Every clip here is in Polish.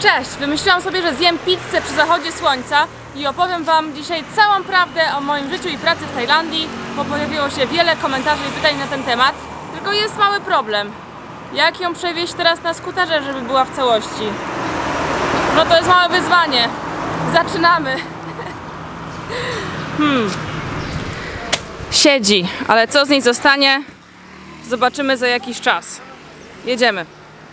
Cześć! Wymyśliłam sobie, że zjem pizzę przy zachodzie słońca i opowiem Wam dzisiaj całą prawdę o moim życiu i pracy w Tajlandii, bo pojawiło się wiele komentarzy i pytań na ten temat. Tylko jest mały problem. Jak ją przewieźć teraz na skuterze, żeby była w całości? No to jest małe wyzwanie. Zaczynamy! Siedzi, ale co z niej zostanie? Zobaczymy za jakiś czas. Jedziemy.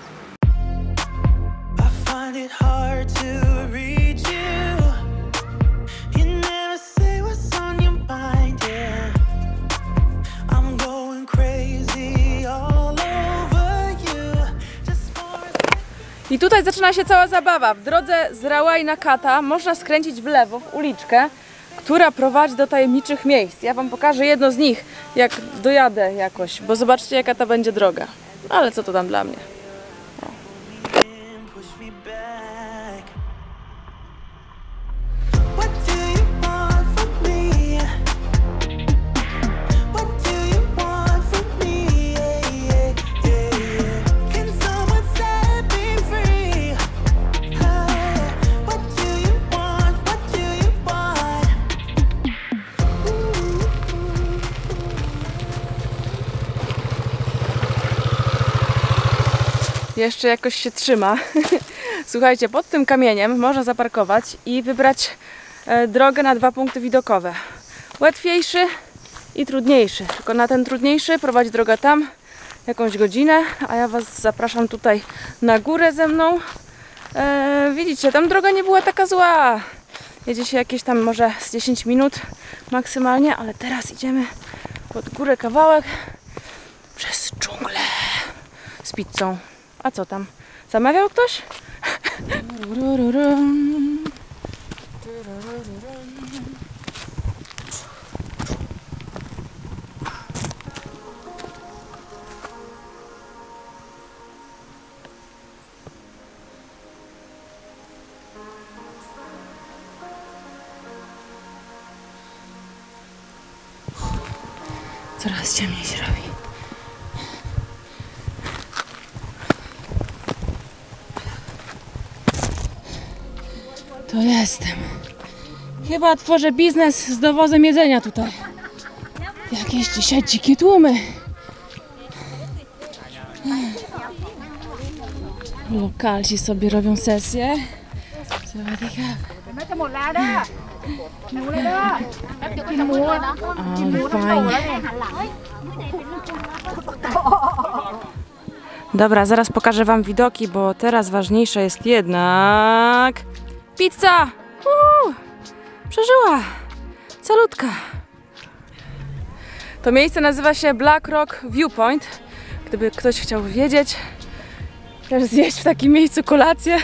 I tutaj zaczyna się cała zabawa. W drodze z Rawai na Kata można skręcić w lewo, w uliczkę, która prowadzi do tajemniczych miejsc. Ja Wam pokażę jedno z nich, jak dojadę jakoś, bo zobaczcie, jaka to będzie droga. Ale co to tam dla mnie? Jeszcze jakoś się trzyma. Słuchajcie, pod tym kamieniem można zaparkować i wybrać drogę na 2 punkty widokowe. Łatwiejszy i trudniejszy. Tylko na ten trudniejszy prowadzi droga tam jakąś godzinę, a ja Was zapraszam tutaj na górę ze mną. Widzicie, tam droga nie była taka zła. Jedzie się jakieś tam może z 10 minut maksymalnie, ale teraz idziemy pod górę kawałek przez dżunglę z pizzą. A co tam? Zamawiał ktoś? Coraz ciemniej się robi. To jestem. Chyba tworzę biznes z dowozem jedzenia tutaj. Jakieś dzisiaj dzikie tłumy. Lokalsi sobie robią sesję. Ale fajnie. Dobra, zaraz pokażę Wam widoki, bo teraz ważniejsza jest jednak pizza! Przeżyła! Calutka! To miejsce nazywa się Black Rock Viewpoint. Gdyby ktoś chciał wiedzieć, też zjeść w takim miejscu kolację.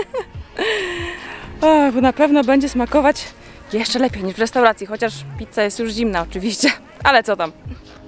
Bo na pewno będzie smakować jeszcze lepiej niż w restauracji, chociaż pizza jest już zimna oczywiście. Ale co tam?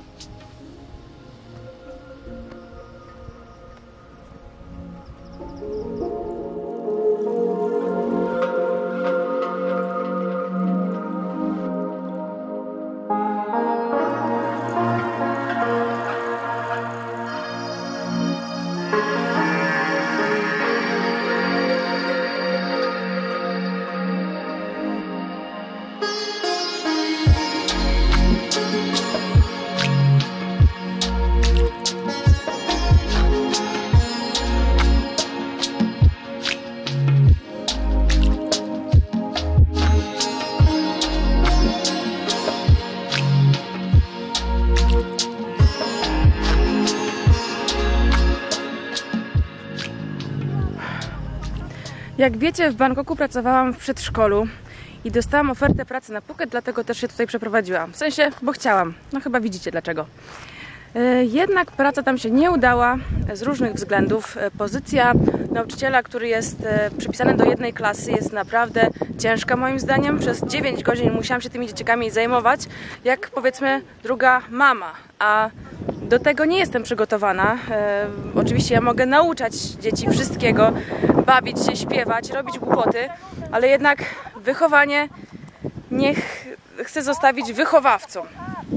Jak wiecie, w Bangkoku pracowałam w przedszkolu i dostałam ofertę pracy na Phuket, dlatego też się tutaj przeprowadziłam. W sensie, bo chciałam. No chyba widzicie dlaczego. Jednak praca tam się nie udała z różnych względów. Pozycja nauczyciela, który jest przypisany do jednej klasy, jest naprawdę ciężka moim zdaniem. Przez 9 godzin musiałam się tymi dzieciakami zajmować, jak powiedzmy druga mama. A do tego nie jestem przygotowana. Oczywiście ja mogę nauczać dzieci wszystkiego, bawić się, śpiewać, robić głupoty, ale jednak wychowanie niech chcę zostawić wychowawcom.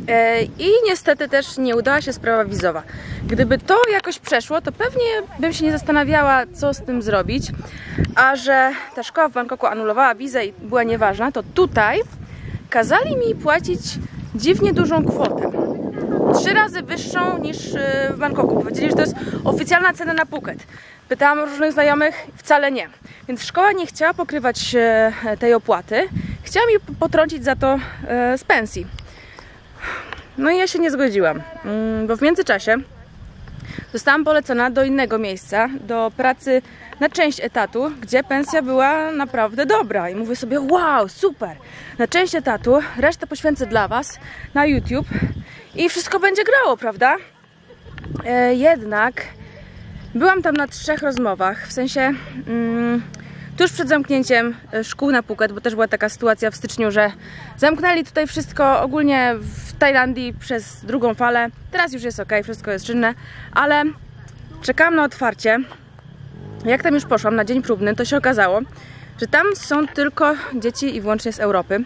I niestety też nie udała się sprawa wizowa. Gdyby to jakoś przeszło, to pewnie bym się nie zastanawiała, co z tym zrobić. A że ta szkoła w Bangkoku anulowała wizę i była nieważna, to tutaj kazali mi płacić dziwnie dużą kwotę. 3 razy wyższą niż w Bangkoku. Powiedzieli, że to jest oficjalna cena na Phuket. Pytałam różnych znajomych, wcale nie. Więc szkoła nie chciała pokrywać tej opłaty. Chciała mi potrącić za to z pensji. No i ja się nie zgodziłam, bo w międzyczasie zostałam polecona do innego miejsca, do pracy na część etatu, gdzie pensja była naprawdę dobra. I mówię sobie, wow, super, na część etatu, resztę poświęcę dla Was na YouTube i wszystko będzie grało, prawda? Jednak byłam tam na 3 rozmowach, w sensie tuż przed zamknięciem szkół na Phuket, bo też była taka sytuacja w styczniu, że zamknęli tutaj wszystko ogólnie w Tajlandii przez drugą falę. Teraz już jest ok, wszystko jest czynne, ale czekałam na otwarcie. Jak tam już poszłam na dzień próbny, to się okazało, że tam są tylko dzieci i wyłącznie z Europy.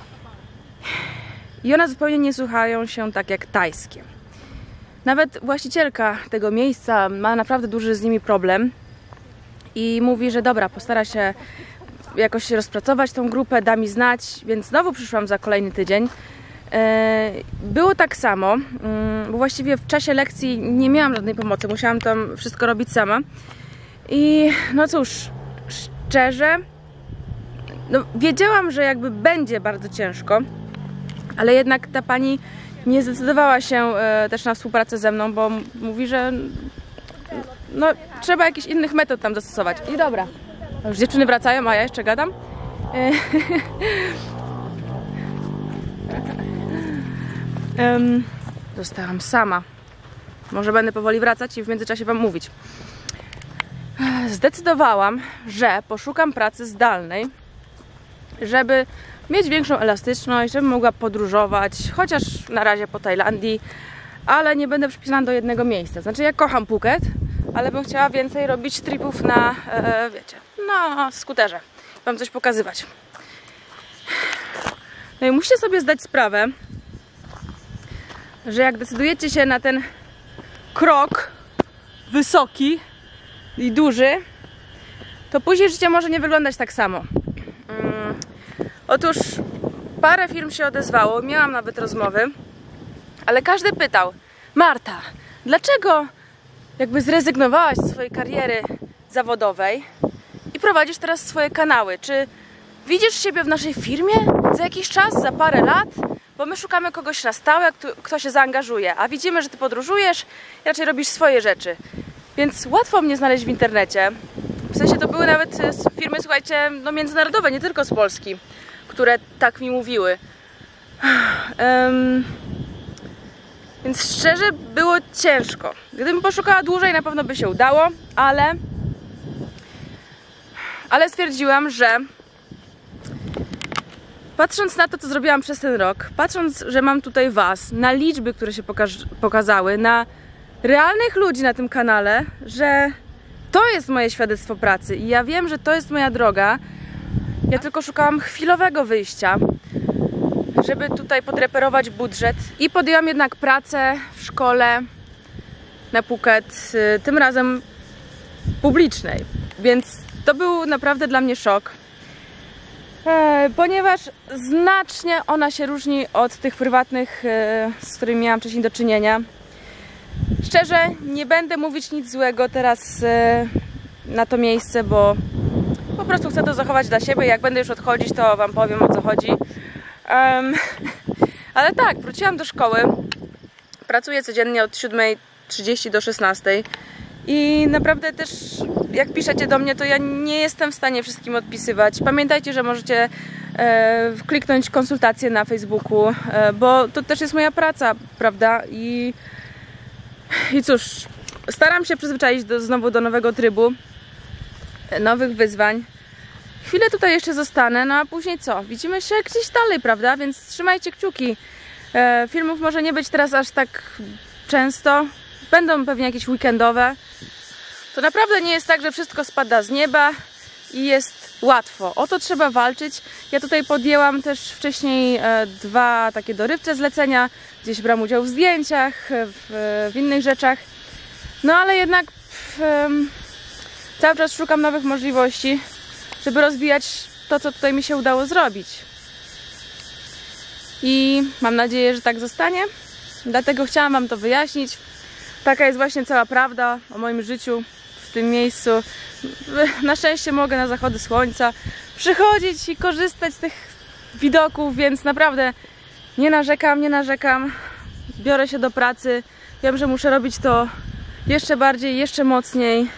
I one zupełnie nie słuchają się tak jak tajskie. Nawet właścicielka tego miejsca ma naprawdę duży z nimi problem. I mówi, że dobra, postara się jakoś rozpracować tą grupę, da mi znać, więc znowu przyszłam za kolejny tydzień. Było tak samo, bo właściwie w czasie lekcji nie miałam żadnej pomocy, musiałam tam wszystko robić sama. I no cóż, szczerze, no wiedziałam, że jakby będzie bardzo ciężko, ale jednak ta pani nie zdecydowała się też na współpracę ze mną, bo mówi, że no, trzeba jakichś innych metod tam zastosować. I dobra, już dziewczyny wracają, a ja jeszcze gadam. Zostałam sama. Może będę powoli wracać i w międzyczasie Wam mówić. Zdecydowałam, że poszukam pracy zdalnej, żeby mieć większą elastyczność, żebym mogła podróżować, chociaż na razie po Tajlandii, ale nie będę przypisana do jednego miejsca. Znaczy, ja kocham Phuket, ale bym chciała więcej robić tripów na, wiecie, na skuterze. Wam coś pokazywać. No i musicie sobie zdać sprawę, że jak decydujecie się na ten krok wysoki i duży, to później życie może nie wyglądać tak samo. Otóż parę firm się odezwało, miałam nawet rozmowy, ale każdy pytał: Marta, dlaczego jakby zrezygnowałaś z swojej kariery zawodowej i prowadzisz teraz swoje kanały? Czy widzisz siebie w naszej firmie za jakiś czas, za parę lat? Bo my szukamy kogoś na stałe, kto się zaangażuje, a widzimy, że ty podróżujesz i raczej robisz swoje rzeczy. Więc łatwo mnie znaleźć w internecie. W sensie to były nawet firmy, słuchajcie, no międzynarodowe, nie tylko z Polski, które tak mi mówiły. Więc szczerze było ciężko. Gdybym poszukała dłużej, na pewno by się udało, ale stwierdziłam, że patrząc na to, co zrobiłam przez ten rok, patrząc, że mam tutaj Was, na liczby, które się pokazały, na realnych ludzi na tym kanale, że to jest moje świadectwo pracy i ja wiem, że to jest moja droga. Ja tylko szukałam chwilowego wyjścia, żeby tutaj podreperować budżet i podjęłam jednak pracę w szkole na Phuket, tym razem publicznej, więc to był naprawdę dla mnie szok, ponieważ znacznie ona się różni od tych prywatnych, z którymi miałam wcześniej do czynienia. Szczerze, nie będę mówić nic złego teraz na to miejsce, bo po prostu chcę to zachować dla siebie. Jak będę już odchodzić, to Wam powiem, o co chodzi. Ale tak, wróciłam do szkoły. Pracuję codziennie od 7:30 do 16:00 i naprawdę też jak piszecie do mnie, to ja nie jestem w stanie wszystkim odpisywać. Pamiętajcie, że możecie kliknąć konsultacje na Facebooku, bo to też jest moja praca, prawda? I cóż, staram się przyzwyczaić znowu do nowego trybu, nowych wyzwań. Chwilę tutaj jeszcze zostanę, no a później co? Widzimy się gdzieś dalej, prawda? Więc trzymajcie kciuki. Filmów może nie być teraz aż tak często. Będą pewnie jakieś weekendowe. To naprawdę nie jest tak, że wszystko spada z nieba i jest łatwo. O to trzeba walczyć. Ja tutaj podjęłam też wcześniej 2 takie dorywcze zlecenia, gdzieś brałam udział w zdjęciach, w innych rzeczach. No ale jednak cały czas szukam nowych możliwości, żeby rozwijać to, co tutaj mi się udało zrobić. I mam nadzieję, że tak zostanie. Dlatego chciałam Wam to wyjaśnić. Taka jest właśnie cała prawda o moim życiu w tym miejscu. Na szczęście mogę na zachody słońca przychodzić i korzystać z tych widoków, więc naprawdę nie narzekam. Biorę się do pracy. Wiem, że muszę robić to jeszcze bardziej, jeszcze mocniej,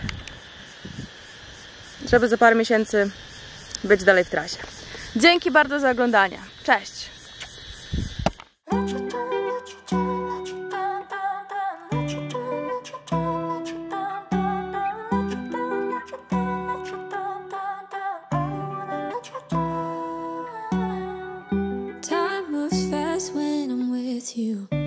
żeby za parę miesięcy być dalej w trasie. Dzięki bardzo za oglądanie. Cześć! Time moves fast when I'm with you.